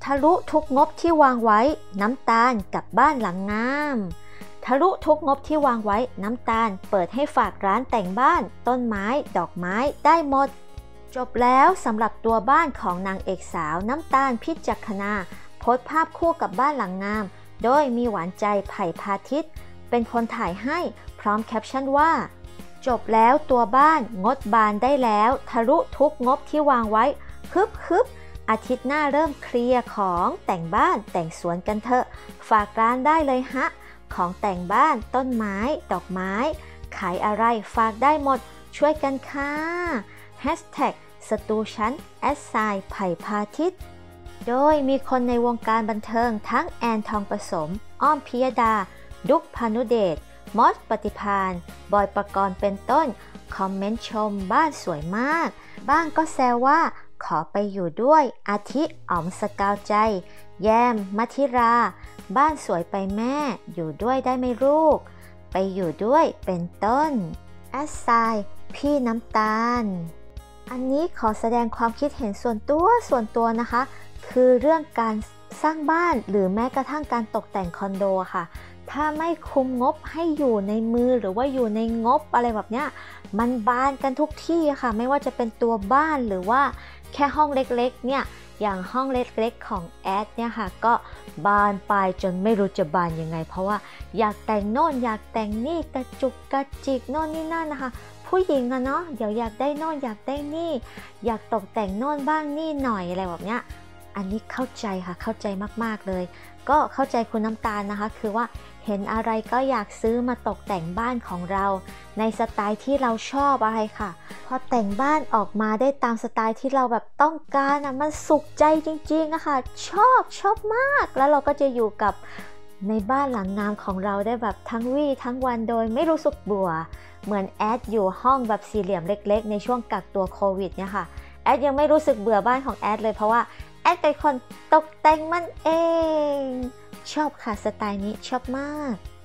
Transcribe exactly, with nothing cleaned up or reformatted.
ะลุทุกงบที่วางไว้น้ำตาลกับบ้านหลังงามทะลุทุกงบที่วางไว้น้ำตาลเปิดให้ฝากร้านแต่งบ้านต้นไม้ดอกไม้ได้หมดจบแล้วสำหรับตัวบ้านของนางเอกสาวน้ำตาลพิจักขณาโพสต์ภาพคู่กับบ้านหลังงามโดยมีหวานใจไผ่พาทิตย์เป็นคนถ่ายให้พร้อมแคปชั่นว่าจบแล้วตัวบ้านงดบานได้แล้วทะลุทุกงบที่วางไว้ฮึบฮึบอาทิตย์หน้าเริ่มเคลียร์ของแต่งบ้านแต่งสวนกันเถอะฝากร้านได้เลยฮะของแต่งบ้านต้นไม้ดอกไม้ขายอะไรฝากได้หมดช่วยกันค่ะแฮชแท็กสตูชั้นแอดไซน์ไผ่พาทิตย์โดยมีคนในวงการบันเทิงทั้งแอนทองผสมอ้อมพิยดาดุ๊กพานุเดชมอสปฏิภาณบอยปกรณ์เป็นต้นคอมเมนต์ชมบ้านสวยมากบ้างก็แซวว่าขอไปอยู่ด้วยอาทิอ๋อมสกาวใจแยมมัธิราบ้านสวยไปแม่อยู่ด้วยได้ไหมลูกไปอยู่ด้วยเป็นต้นแอดไซน์พี่น้ำตาลอันนี้ขอแสดงความคิดเห็นส่วนตัวส่วนตัวนะคะคือเรื่องการสร้างบ้านหรือแม้กระทั่งการตกแต่งคอนโดค่ะถ้าไม่คุมงบให้อยู่ในมือหรือว่าอยู่ในงบอะไรแบบเนี้ยมันบานกันทุกที่ค่ะไม่ว่าจะเป็นตัวบ้านหรือว่าแค่ห้องเล็กๆเนี่ยอย่างห้องเล็กๆของแอดเนี่ยค่ะก็บานไปจนไม่รู้จะบานยังไงเพราะว่าอยากแต่งโน่นอยากแต่งนี่กระจุกกระจิกโน่นนี่นั่นนะคะผู้หญิงอะเนาะเดี๋ยวอยากได้โน่นอยากได้นี่อยากตกแต่งโน่นบ้างนี่หน่อยอะไรแบบเนี้ยอันนี้เข้าใจค่ะเข้าใจมากๆเลยก็เข้าใจคุณน้ำตาลนะคะคือว่าเห็นอะไรก็อยากซื้อมาตกแต่งบ้านของเราในสไตล์ที่เราชอบอะไรค่ะพอแต่งบ้านออกมาได้ตามสไตล์ที่เราแบบต้องการอ่ะมันสุขใจจริงๆอะค่ะชอบชอบมากแล้วเราก็จะอยู่กับในบ้านหลังงามของเราได้แบบทั้งวี่ทั้งวันโดยไม่รู้สึกเบื่อเหมือนแอดอยู่ห้องแบบสี่เหลี่ยมเล็กๆในช่วงกักตัวโควิดเนี่ยค่ะแอดยังไม่รู้สึกเบื่อบ้านของแอดเลยเพราะว่าแอดเป็นคนตกแต่งมันเองชอบค่ะสไตล์นี้ชอบมาก